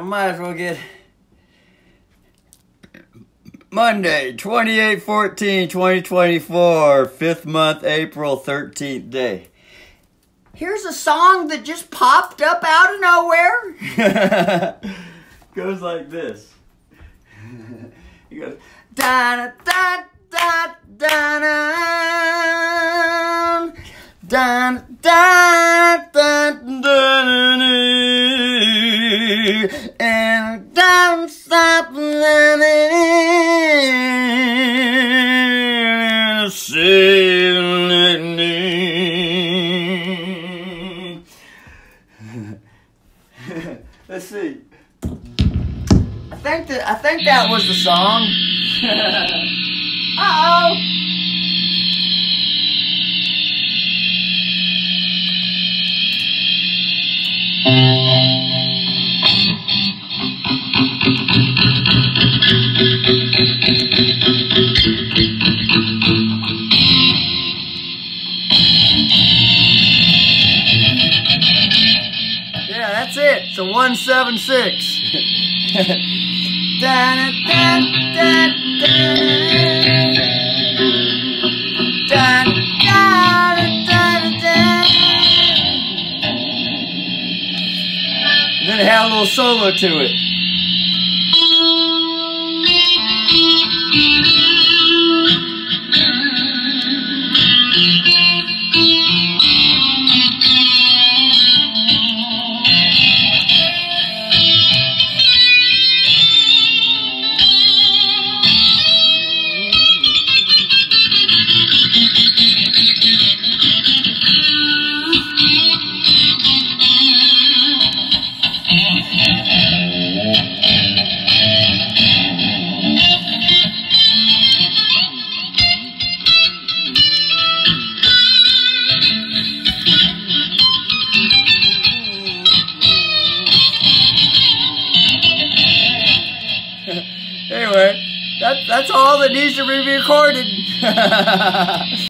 might as well get Monday, 28/14/2024, 5th month, April 13th day. Here's a song that just popped up out of nowhere. Goes like this. He goes, da da da da da da da da da, and don't stop living, sailing. Let's see. I think that was the song. Uh-oh. Yeah, that's it. It's a 176. Da, da, da, da, da, da, da, da, da. Then it had a little solo to it. Anyway, that's all that needs to be recorded.